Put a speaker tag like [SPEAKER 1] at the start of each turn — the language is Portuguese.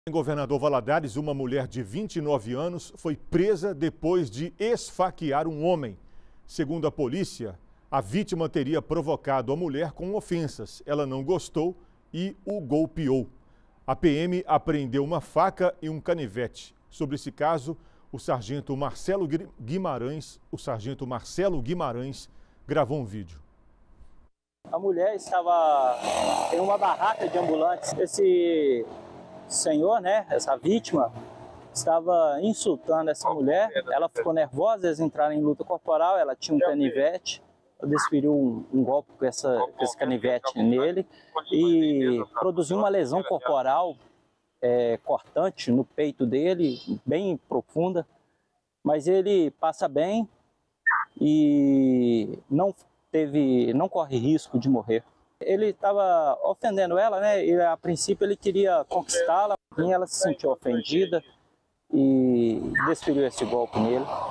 [SPEAKER 1] Em Governador Valadares, uma mulher de 29 anos foi presa depois de esfaquear um homem. Segundo a polícia, a vítima teria provocado a mulher com ofensas. Ela não gostou e o golpeou. A PM apreendeu uma faca e um canivete. Sobre esse caso, o sargento Marcelo Guimarães gravou um vídeo.
[SPEAKER 2] A mulher estava em uma barraca de ambulantes. Esse senhor, essa vítima, estava insultando essa mulher. Ela ficou nervosa, eles entraram em luta corporal, ela tinha um canivete, desferiu um golpe com esse canivete nele e produziu uma lesão corporal cortante no peito dele, bem profunda, mas ele passa bem e não corre risco de morrer. Ele estava ofendendo ela, e a princípio ele queria conquistá-la, e ela se sentiu ofendida e desferiu esse golpe nele.